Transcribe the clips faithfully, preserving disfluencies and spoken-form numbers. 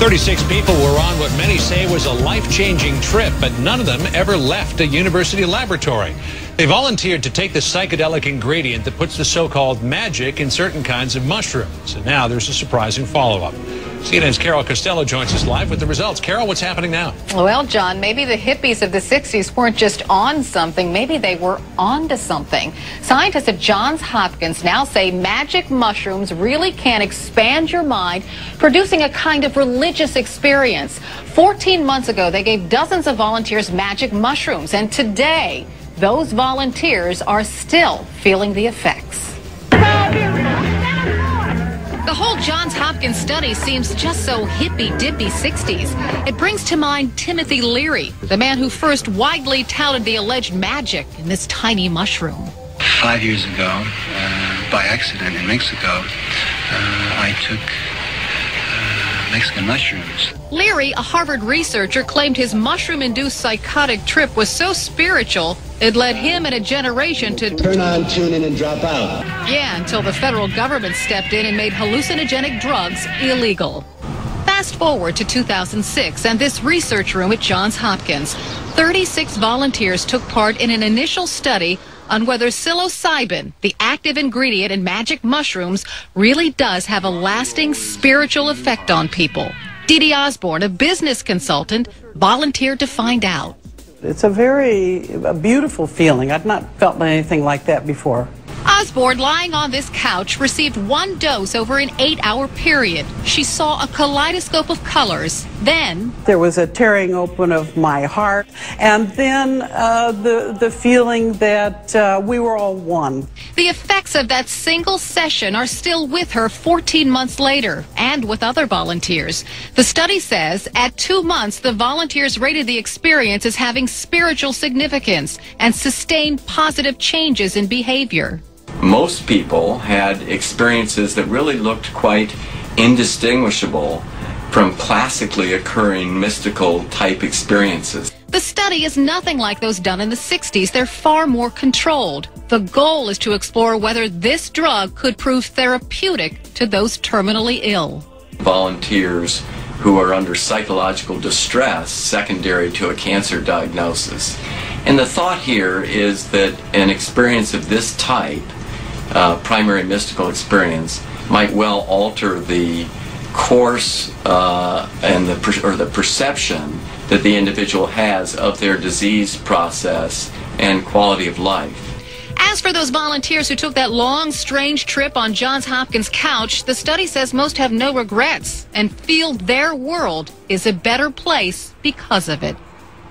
thirty-six people were on what many say was a life-changing trip, but none of them ever left a university laboratory. They volunteered to take the psychedelic ingredient that puts the so-called magic in certain kinds of mushrooms. And now there's a surprising follow-up. C N N's Carol Costello joins us live with the results. Carol, what's happening now? Well, John, maybe the hippies of the sixties weren't just on something. Maybe they were onto something. Scientists at Johns Hopkins now say magic mushrooms really can expand your mind, producing a kind of religious experience. fourteen months ago, they gave dozens of volunteers magic mushrooms, and today, those volunteers are still feeling the effects. The whole Johns Hopkins study seems just so hippy-dippy sixties. It brings to mind Timothy Leary, the man who first widely touted the alleged magic in this tiny mushroom. Five years ago, uh, by accident in Mexico, uh, I took uh, Mexican mushrooms. Leary, a Harvard researcher, claimed his mushroom-induced psychotic trip was so spiritual, it led him and a generation to turn on, tune in, and drop out. Yeah, until the federal government stepped in and made hallucinogenic drugs illegal. Fast forward to two thousand six, and this research room at Johns Hopkins. thirty-six volunteers took part in an initial study on whether psilocybin, the active ingredient in magic mushrooms, really does have a lasting spiritual effect on people. Dee Dee Osborne, a business consultant, volunteered to find out. It's a very a beautiful feeling. I've not felt anything like that before. Osborne, lying on this couch, received one dose over an eight-hour period. She saw a kaleidoscope of colors. Then there was a tearing open of my heart, and then uh, the the feeling that uh, we were all one. The effects of that single session are still with her fourteen months later, and with other volunteers. The study says at two months, the volunteers rated the experience as having spiritual significance and sustained positive changes in behavior. Most people had experiences that really looked quite indistinguishable from classically occurring mystical type experiences. The study is nothing like those done in the sixties. They're far more controlled. The goal is to explore whether this drug could prove therapeutic to those terminally ill. Volunteers who are under psychological distress secondary to a cancer diagnosis. And the thought here is that an experience of this type, uh, primary mystical experience, might well alter the course uh, and the per or the perception that the individual has of their disease process and quality of life. As for those volunteers who took that long, strange trip on Johns Hopkins' couch, the study says most have no regrets and feel their world is a better place because of it.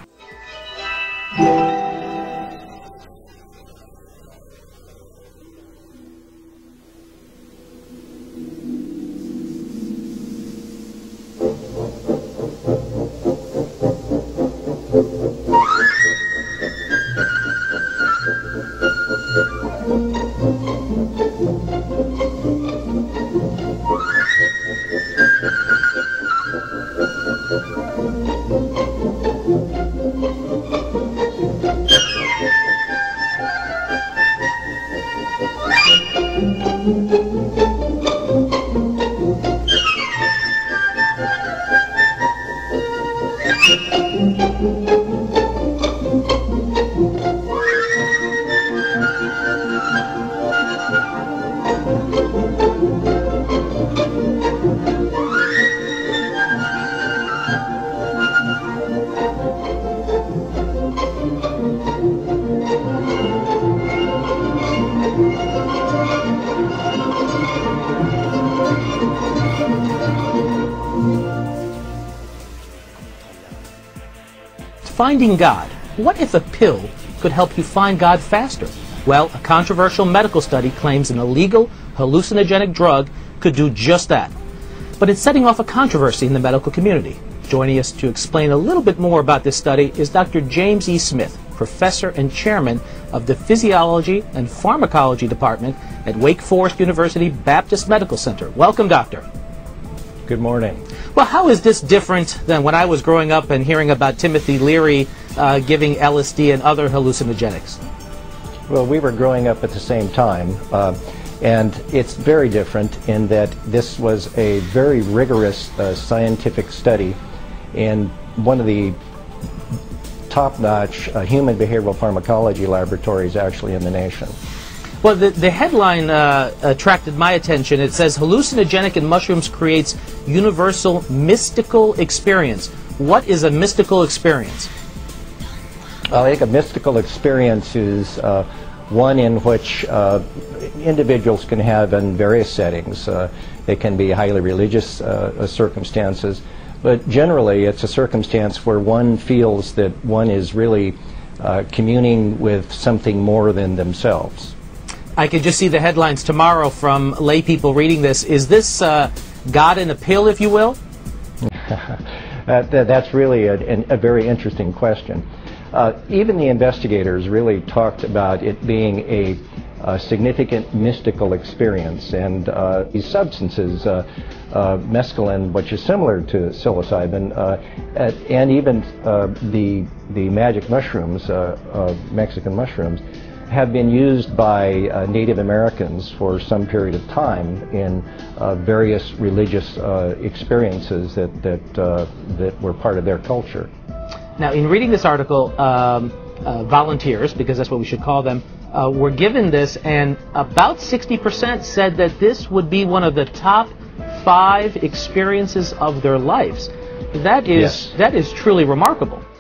Finding God. What if a pill could help you find God faster? Well, a controversial medical study claims an illegal hallucinogenic drug could do just that. But it's setting off a controversy in the medical community. Joining us to explain a little bit more about this study is Doctor James E. Smith, professor and chairman of the Physiology and Pharmacology Department at Wake Forest University Baptist Medical Center. Welcome, doctor. Good morning. Well, how is this different than when I was growing up and hearing about Timothy Leary uh, giving L S D and other hallucinogenics? Well, we were growing up at the same time. Uh, And it's very different in that this was a very rigorous uh, scientific study in one of the top-notch uh, human behavioral pharmacology laboratories actually in the nation. Well, the, the headline uh, attracted my attention. It says, hallucinogenic in mushrooms creates universal mystical experience. What is a mystical experience? I think a mystical experience is uh, one in which uh, individuals can have in various settings. Uh, they can be highly religious uh, circumstances, but generally it's a circumstance where one feels that one is really uh, communing with something more than themselves. I could just see the headlines tomorrow from lay people reading this. Is this uh, God in a pill, if you will? uh, th that's really a, a very interesting question. Uh, even the investigators really talked about it being a, a significant mystical experience, and uh, these substances, uh, uh, mescaline, which is similar to psilocybin, uh, at, and even uh, the, the magic mushrooms, uh, uh, Mexican mushrooms, have been used by uh, Native Americans for some period of time in uh, various religious uh, experiences that, that, uh, that were part of their culture. Now, in reading this article, um, uh, volunteers, because that's what we should call them, uh, were given this, and about sixty percent said that this would be one of the top five experiences of their lives. That is, yes. that is truly remarkable.